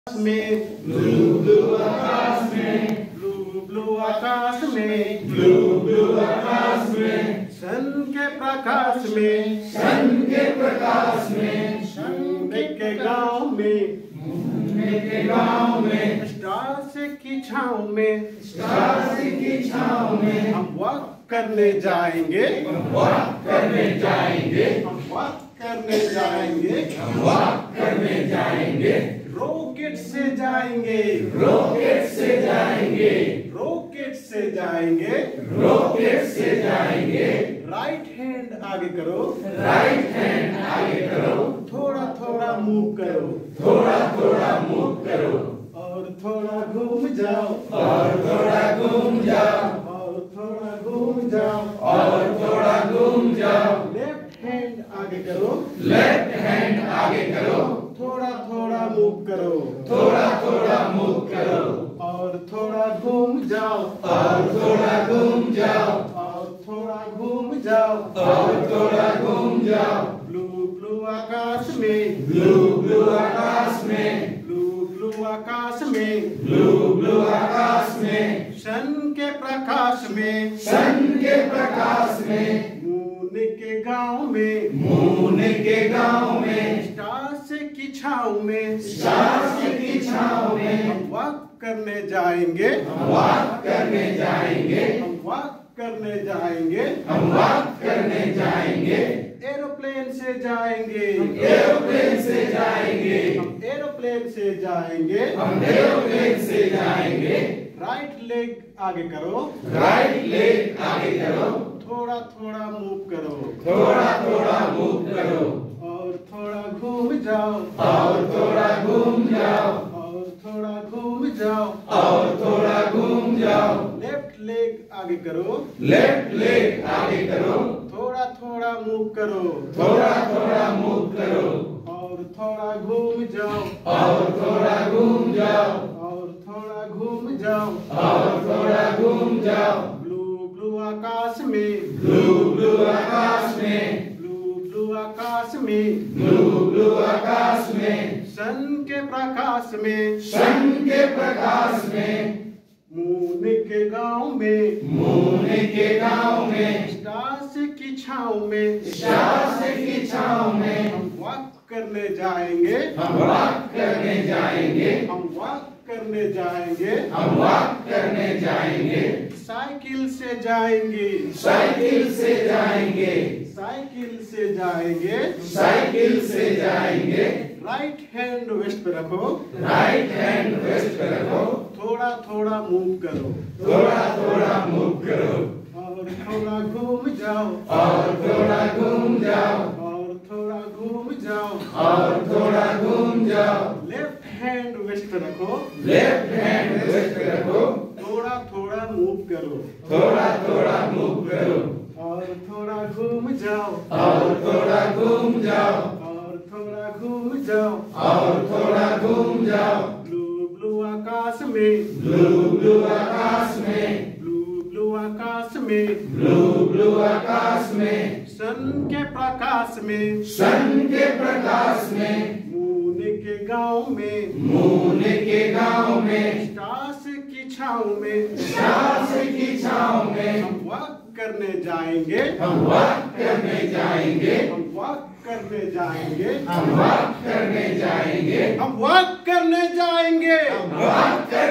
में blue blue आकाश में, blue blue आकाश में, ब्लू ब्लू आकाश में, सन के प्रकाश में, सन के प्रकाश में, मुन्ने के गांव में, मुन्ने के गांव में, स्टार्स की छाँव में, स्टार्स की छाँव में, हम वॉक करने जाएंगे, हम वॉक करने जाएंगे, हम वॉक करने जाएंगे, हम वॉक करने जाएंगे, रॉकेट से जाएंगे, रॉकेट से जाएंगे, रॉकेट से जाएंगे, रॉकेट से जाएंगे, राइट हैंड आगे करो, राइट हैंड आगे करो, थोड़ा थोड़ा मूव करो, थोड़ा थोड़ा मूव करो, और थोड़ा घूम जाओ, और थोड़ा घूम जाओ, और थोड़ा घूम जाओ, और थोड़ा घूम जाओ, लेफ्ट हैंड आगे करो, लेफ्ट हैंड आगे करो, थोड़ा थोड़ा मूव करो, थोड़ा थोड़ा मूव करो, और थोड़ा घूम जाओ, और थोड़ा घूम जाओ, और थोड़ा घूम जाओ, और थोड़ा घूम जाओ, ब्लू ब्लू आकाश में, ब्लू ब्लू आकाश में, ब्लू ब्लू आकाश में, ब्लू ब्लू आकाश में, सन के प्रकाश में, सन के प्रकाश में, मुन्ने के गांव में, मुन्ने के गांव में, स्टार्स की छाँव में, स्टार्स की छाँव में, हम वॉक करने जाएंगे, हम वॉक करने जाएंगे, हम वॉक करने जाएंगे, हम वॉक करने जाएंगे, एरोप्लेन से जाएंगे, एरोप्लेन से जाएंगे, हम एरोप्लेन से जाएंगे, हम एरोप्लेन से जाएंगे, राइट लेग आगे करो, राइट लेग आगे करो, थोड़ा थोड़ा मूव करो, थोड़ा थोड़ा मूव करो, और थोड़ा घूम जाओ, और थोड़ा घूम जाओ, और थोड़ा घूम जाओ, और थोड़ा घूम जाओ, लेफ्ट लेग आगे करो, लेफ्ट लेग आगे करो, थोड़ा थोड़ा मूव करो, थोड़ा थोड़ा मूव करो, और थोड़ा घूम जाओ, और थोड़ा घूम जाओ, और थोड़ा घूम जाओ, और थोड़ा घूम जाओ, ब्लू ब्लू आकाश में, ब्लू ब्लू आकाश में, ब्लू ब्लू आकाश में, ब्लू ब्लू आकाश में, सन के प्रकाश में, सन के प्रकाश में, मुन्ने के गांव में, मुन्ने के गांव में, स्टार्स की छाँव में, स्टार्स की छाँव में, हम वॉक करने जाएंगे, हम वॉक करने जाएंगे, हम वॉक करने जाएंगे, हम वॉक करने जाएंगे, साइकिल से जाएंगे, साइकिल से जाएंगे, साइकिल से जाएंगे, साइकिल से जाएंगे, राइट हैंड वेस्ट पे रखो, राइट हैंड वेस्ट पे रखो, थोड़ा थोड़ा मूव करो, थोड़ा थोड़ा मूव करो, और थोड़ा घूम जाओ, और थोड़ा घूम जाओ, और थोड़ा घूम जाओ, और थोड़ा घूम जाओ, लेफ्ट हैंड वेस्ट पे रखो, लेफ्ट हैंड वेस्ट पे रखो, थोड़ा थोड़ा मूव करो, थोड़ा थोड़ा मूव करो, और थोड़ा घूम जाओ, और थोड़ा घूम जाओ, और थोड़ा घूम जाओ, और थोड़ा घूम जाओ, ब्लू ब्लू आकाश में, ब्लू ब्लू आकाश में, ब्लू ब्लू आकाश में, ब्लू ब्लू आकाश में, सन के प्रकाश में, सन के प्रकाश में, मुन्ने के गांव में, मुन्ने के गांव में, स्टार्स की छाँव में, स्टार्स की छाँव में, हम वॉक करने जाएंगे, हम वॉक करने जाएंगे, हम वॉक करने जाएंगे, हम वॉक करने जाएंगे, हम वॉक करने जाएंगे, हम वॉक करने